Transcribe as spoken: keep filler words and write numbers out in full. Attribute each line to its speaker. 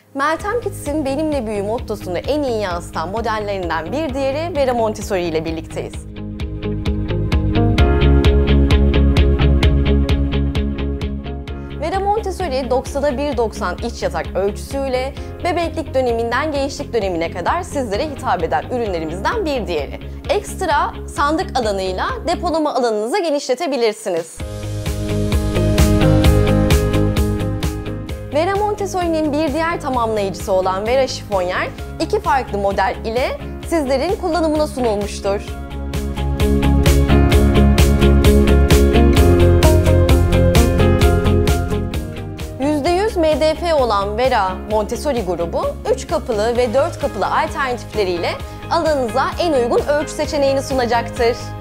Speaker 1: MeltemKids'in benimle büyü mottosunu en iyi yansıtan modellerinden bir diğeri VERA Montessori ile birlikteyiz. VERA Montessori doksanda bir doksan iç yatak ölçüsüyle bebeklik döneminden gençlik dönemine kadar sizlere hitap eden ürünlerimizden bir diğeri. Ekstra sandık alanıyla depolama alanınızı genişletebilirsiniz. VERA Montessori'nin bir diğer tamamlayıcısı olan VERA şifonyer iki farklı model ile sizlerin kullanımına sunulmuştur. yüzde yüz M D F olan VERA Montessori grubu üç kapılı ve dört kapılı alternatifleriyle alanınıza en uygun ölçü seçeneğini sunacaktır.